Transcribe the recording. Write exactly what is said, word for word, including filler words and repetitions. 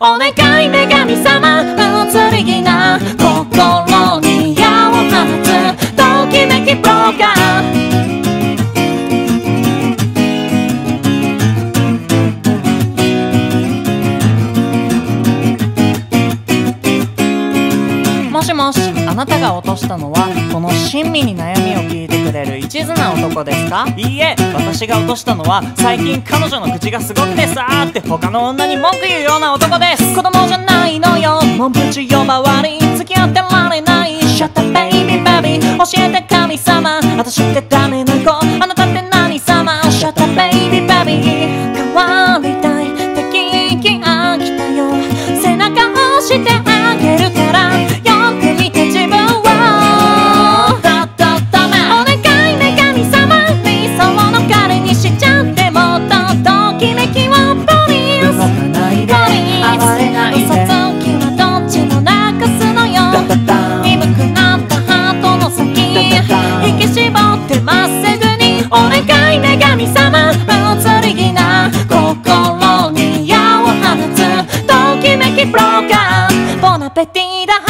お願い女神様、移り気な心に矢を放つときめきブローカー。もしもし、あなたが落としたのはこの親身に悩みを聞いてくれる一途な男ですか？いいえ、私が落としたのは最近彼女の口がすごくてさーって他の女に文句言うような男です。子供じゃないのよ、モンプチ呼ばわり付き合ってられない。 Shut up baby baby 教えて神様、私ってダメな子、あなたって何様。 Shut up baby baby 変わりたいって聞き飽きたよ。背中押してあげるからよく見て自分を。だだだめお願い女神様、理想の彼にしちゃって、もっとときめきをプリーズ。動かないで暴れないで、嘘つきはどっちもなくすのよ。鈍くなったハートの先引き絞ってまっすぐに。お願い女神様、移り気な心に矢を放つときめきブローカー。ボナペティだ